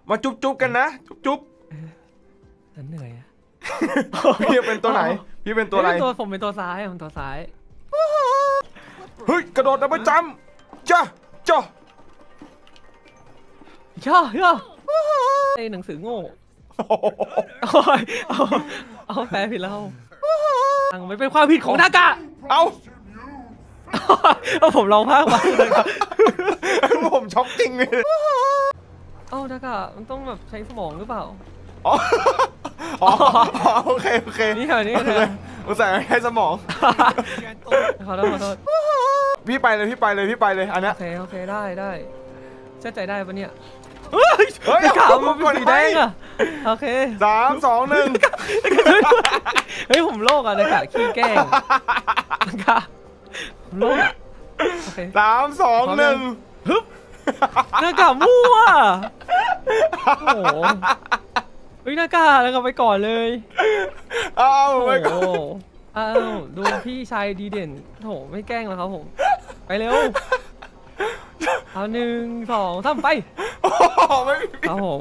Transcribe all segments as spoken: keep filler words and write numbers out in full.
มาจุ๊บจุ๊บกันนะจุ๊บจุ๊บฉันเหนื่อยอะพี่เป็นตัวไหนพี่เป็นตัวอะไรตัวผมเป็นตัวซ้ายผมตัวซ้ายเฮ้ยกระโดดดับเบิลจัมป์จ้าจ้าย่อย่อไอหนังสือโง่เอาเอาแปลผิดแล้วอังไม่เป็นความผิดของทากะเอาเอาผมลองพากมาเลยครับผมช็อกจริงเลยเอ้าทากะมันต้องแบบใช้สมองหรือเปล่าอ๋อโอเคโอเคนี่ค่ะนี่ค่ะอุตส่าห์ให้สมองขอโทษขอโทษพี่ไปเลยพี่ไปเลยพี่ไปเลยอันนี้โอเคโอเคได้ได้เชื่อใจได้ปะเนี่ยเฮ้ยขาวมันเป็นสีแดงอะโอเคสามสองหนึ่งเฮ้ยผมโลกอะทากะขี้แกล้งทากะผมโลกอะโอเคสามสองหนึ่งฮึบทากะมั่วโอ้โหเฮ้ยทากะแล้วก็ไปก่อนเลยอ้าวโอ้โหอ้าวดูพี่ชายดีเด่นโถไม่แกล้งแล้วครับผมไปเร็วเอาหนึ่งสองสามไปเอาผม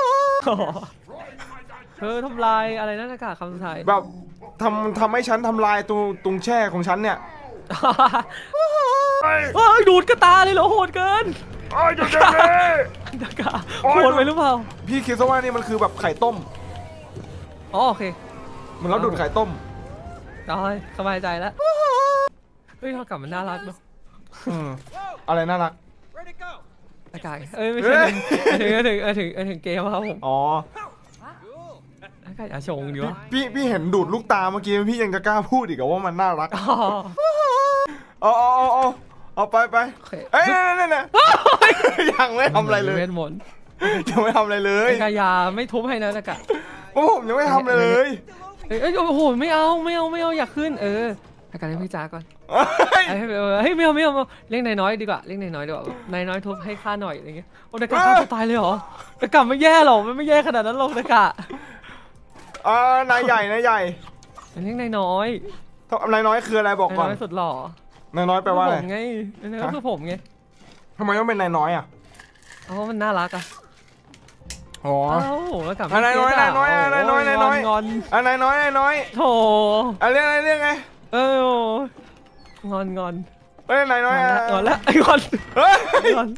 เธอทำลายอะไรนะทากะคำสุดท้ายแบบทำทำให้ฉันทำลายตรงตรงแช่ของฉันเนี่ยเฮ้ยดูดกระตาเลยเหรอโหดเกินโอ้ยจะเจ๊ทากะโหดไปหรือเปล่าพี่คิดซะว่านี่มันคือแบบไข่ต้มอ๋อโอเคมันแล้วดูดไข่ต้มได้สบายใจแล้วเฮ้ยทากะมันน่ารักเนาะอะไรน่ารักทากะเอ้ยไม่ใช่ถึงถึงถึงถึงเกมครับผมอ๋อทากะอย่าชงดิวะพี่พี่เห็นดูดลูกตาเมื่อกี้พี่ยังจะกล้าพูดอีกว่ามันน่ารักอ๋ออ๋ออ๋อเอาไปไปเอ้ยนั่นน่ะยังไม่ทำอะไรเลยเวทมนต์ยังไม่ทำอะไรเลยทากะยาไม่ทุบให้นะทากะผมยังไม่ทำอะไรเลยเอ้ยโอ้โหไม่เอาไม่เอาไม่เอาอยากขึ้นเออทากะเรียกพี่จ๋าก่อนเฮ้ยไม่เอาไม่เอาเรียกนายน้อยดีกว่าเรียกนายน้อยดีกว่านายน้อยทุบให้ข้าหน่อยอะไรเงี้ยโอ้ทากะฆ่าตัวตายเลยเหรอทากะไม่แย่หรอกมันไม่แย่ขนาดนั้นหรอกทากะอ่านายใหญ่นายใหญ่เรียกนายน้อยนายน้อยคืออะไรบอกก่อนนายน้อยสุดหล่อนายน้อยแปลว่าอะไรไงนายน้อยก็คือผมไงทำไมต้องเป็นนายน้อยอ่ะเพราะมันน่ารักอ่ะอ๋อแล้วกับนายน้อยนายน้อยนายน้อยนายน้อยงอนนายน้อยนายน้อยโถอะไรอะไรเรื่องไงเอองอนงอนเอ้ยนายน้อยงอนแล้วไอ้งอนเฮ้ยงอน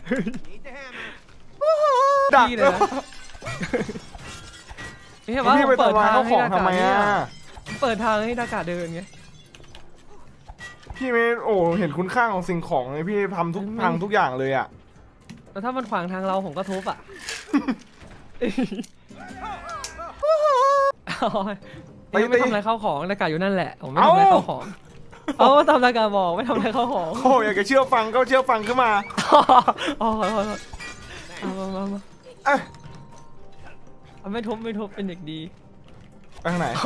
ดักเลยพี่ไปเปิดทางให้ทำไมอ่ะเปิดทางให้ทากะเดินไงพี่ไม่โอ้เห็นคุณค่าของสิ่งของเลยพี่ทำทุกทางทุกอย่างเลยอ่ะแล้วถ้ามันขวางทางเราผมก็ทุบอ่ะไม่ทำอะไรเข้าของทากะอยู่นั่นแหละผมไม่ทำอะไรเข้าของเอาทำทากะบอกไม่ทำอะไรเข้าของโอ้อยากจะเชื่อฟังก็เชื่อฟังขึ้นมาอ๋อขอโทษเอามามามาเอาไม่ทุบไม่ทุบเป็นเด็กดีไปทางไหน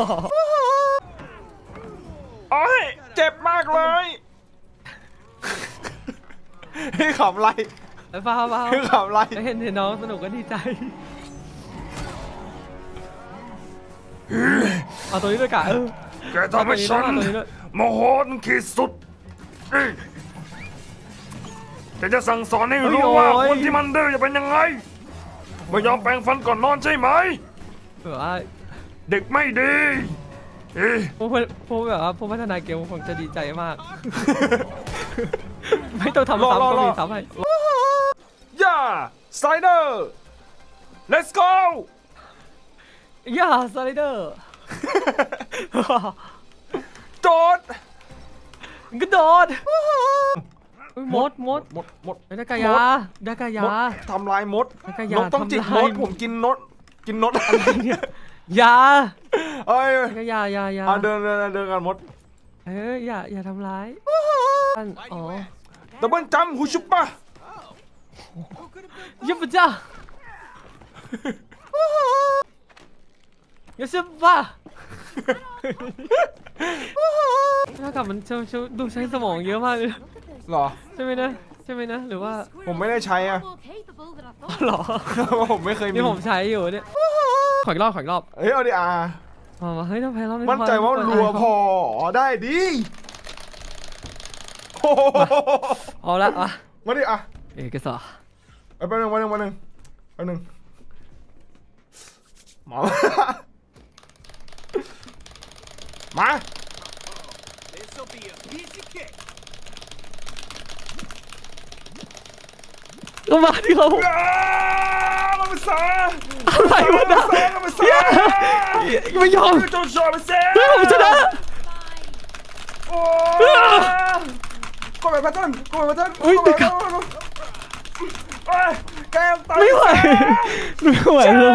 โอ้ยเจ็บมากเลยพี่ขำไรไปฟ้าฟ้าพี่ขำไรเห็นเห็นน้องสนุกก็ดีใจเอาตัวนี้ด้วยกะเออแกทำให้ฉันโมโหขีดสุดแต่จะสั่งสอนให้รู้ว่าคนที่มันดื้อจะเป็นยังไงไม่ยอมแปรงฟันก่อนนอนใช่ไหมเออเด็กไม่ดีพวกพวกแบบว่าพวกพัฒนาเกมคงจะดีใจมากไม่ต้องทำซ้ำก็มีซ้ำให้ย่าสไลเดอร์ let's go ย่าสไลเดอร์โดดกระโดดมดมดมดมดดากายาดากายาทำลายมดนกต้องจิกมดผมกินนดกินนดอะไรเนี่ยยาเอ้ยก็ยายายาเดินเดินเดินกันมดเอ้ยอย่าอย่าทำร้ายอ๋อดับเบิลจัมป์ฮูชุปปะยุบจ้ายุบปะถ้ากับมันดูใช้สมองเยอะมากเลยหรอใช่ไหมนะใช่ไหมนะหรือว่าผมไม่ได้ใช้อ่ะหรอผมไม่เคยมีนี่ผมใช้อยู่เนี่ยขออีกรอบขออีกรอบเฮ้ยเอาดิอามาเฮ้ยต้องแพ้รอบนี้มั่นใจว่ารัวพอได้ดิเอาละอ่ะมาดิอ่ะเอกสารไปหนึ่งมาหนึ่งมาหนึ่งมาหนึ่งมามาก็มาที่เขาเราไปซะอะไรวะเรานะไปซะเราไปซะไม่ยอมจงชอบไปซะเฮ้ยผมชนะโอ้ก็ไปพัฒน์ก็ไปพัฒน์อุ้ยแต่ก็แกตายไม่ไหวไม่ไหวแล้ว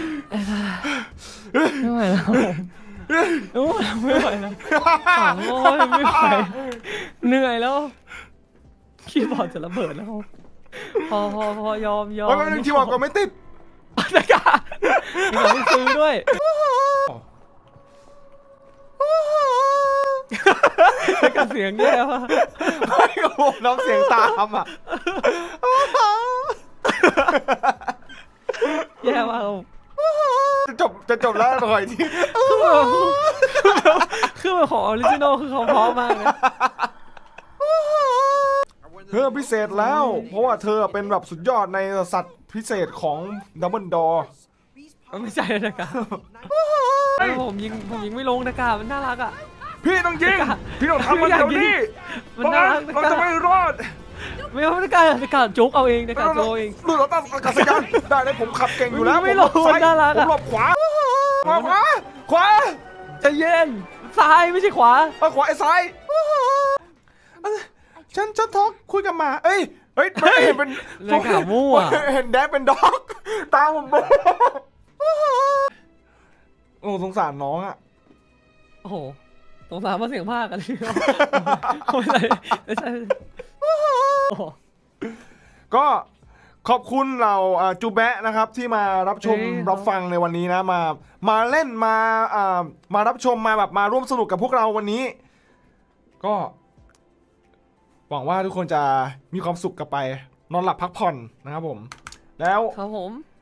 ไม่ไหวแล้วไม่ไหวแล้วโอ้ยไม่ไหวเหนื่อยแล้วคีย์บอร์ดจะระเบิดแล้วพอพอพอยอมยอมโอ้ยมันที่บอกก็ไม่ติดตะกามีของซื้อด้วยตะกาเสียงแย่ว่ะไม่โอ้โหน้องเสียงตามอ่ะแย่ว่ะจะจบจะจบแล้วหน่อยที่คือแบบของออริจินอลคือเขาพร้อมมากเลยเธอพิเศษแล้ว เพราะว่าเธอเป็นแบบสุดยอดในสัตว์พิเศษของดับเบิลดอร์ไม่ใช่ตะกาผมยิงผมยิงไม่ลงตะกามันน่ารักอ่ะพี่ต้องยิงพี่ต้องทำมันเดี๋ยวนี้มันน่ารักเราจะไม่รอดไม่เอาตะกาตะกาจุกเอาเองตะกาโจเองดูเราตั้งอากาศยานได้เลยผมขับเก่งอยู่แล้วไม่ผมหหลลบบซ้ายน่ารักผอะมหลบขวาขวาขวาขวาใจเย็นซ้ายไม่ใช่ขวาเอาขวาไอ้ซ้ายฉันฉันทอกคุยกับหมาเอ้ยเฮ้ยไม่เห็นเป็นตะกามั่วเห็นแดกเป็นด็อกตามผมบอกโอ้สงสารน้องอ่ะโอ้โหสงสารมาเสียงภาคกันเลยไม่ใช่ไม่ใช่โอ้โหก็ขอบคุณเราอ่าจูแบะนะครับที่มารับชมเอ้ยรับฟังในวันนี้นะมามาเล่นมาอ่ามารับชมมาแบบมาร่วมสนุกกับพวกเราวันนี้ ก็หวังว่าทุกคนจะมีความสุขกลับไปนอนหลับพักผ่อนนะครับผมแล้วครับผม